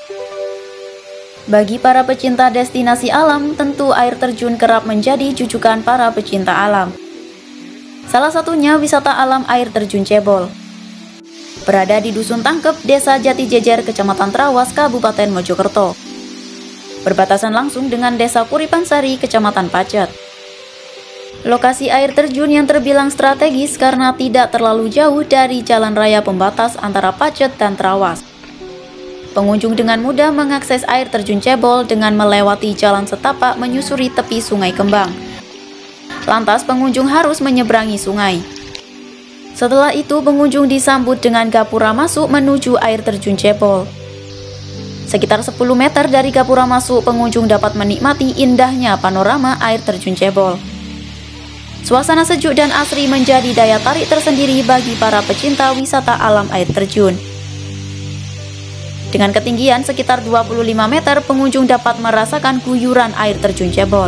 Bagi para pecinta destinasi alam, tentu air terjun kerap menjadi jujukan para pecinta alam. Salah satunya wisata alam air terjun Cebol. Berada di Dusun Tangkep, Desa Jatijejer, Kecamatan Trawas, Kabupaten Mojokerto. Berbatasan langsung dengan Desa Kuripansari, Kecamatan Pacet. Lokasi air terjun yang terbilang strategis karena tidak terlalu jauh dari jalan raya pembatas antara Pacet dan Trawas. Pengunjung dengan mudah mengakses air terjun Cebol dengan melewati jalan setapak menyusuri tepi Sungai Kembang. Lantas pengunjung harus menyeberangi sungai. Setelah itu pengunjung disambut dengan gapura masuk menuju air terjun Cebol. Sekitar 10 meter dari gapura masuk, pengunjung dapat menikmati indahnya panorama air terjun Cebol. Suasana sejuk dan asri menjadi daya tarik tersendiri bagi para pecinta wisata alam air terjun. Dengan ketinggian sekitar 25 meter, pengunjung dapat merasakan guyuran air terjun Cebol.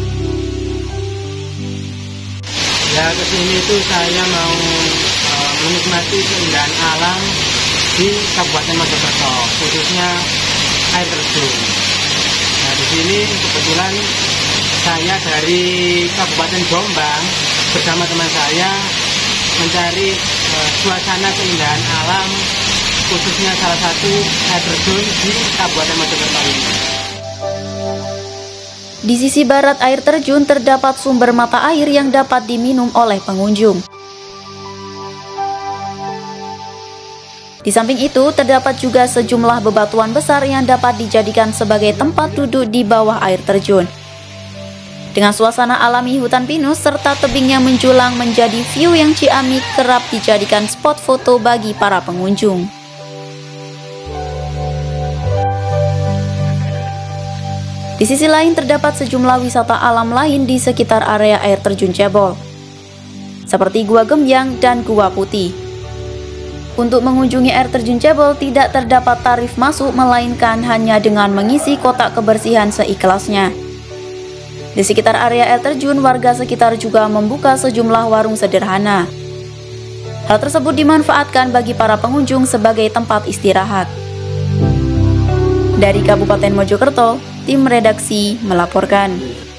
Ya, kesini itu saya mau menikmati keindahan alam di Kabupaten Mojokerto, khususnya air terjun. Nah, di sini kebetulan saya dari Kabupaten Jombang bersama teman saya mencari suasana keindahan alam, khususnya salah satu air terjun di Kabupaten Mojokerto ini. Di sisi barat air terjun terdapat sumber mata air yang dapat diminum oleh pengunjung. Di samping itu terdapat juga sejumlah bebatuan besar yang dapat dijadikan sebagai tempat duduk di bawah air terjun. Dengan suasana alami hutan pinus serta tebing yang menjulang menjadi view yang ciamik, kerap dijadikan spot foto bagi para pengunjung. Di sisi lain terdapat sejumlah wisata alam lain di sekitar area air terjun Cebol, seperti Gua Gembyang dan Gua Putih. Untuk mengunjungi air terjun Cebol tidak terdapat tarif masuk, melainkan hanya dengan mengisi kotak kebersihan seikhlasnya. Di sekitar area air terjun, warga sekitar juga membuka sejumlah warung sederhana. Hal tersebut dimanfaatkan bagi para pengunjung sebagai tempat istirahat. Dari Kabupaten Mojokerto, tim redaksi melaporkan.